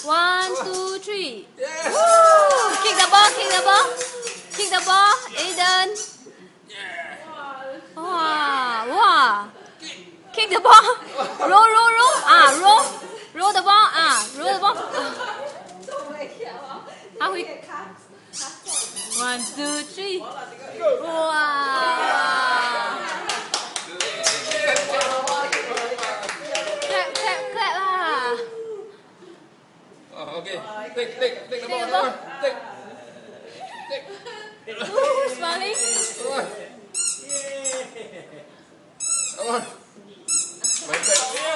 1, 2, 3. Yes. Woo! Kick the ball, kick the ball. Kick the ball, Aiden. Yeah. Wow. Kick the ball. Roll. Roll. Roll the ball. Roll the ball. How we? 1, 2, 3. Wow. Clap lah. Oh, okay. Take the ball. ball. Take. Smiling. Come on. Come on. My back.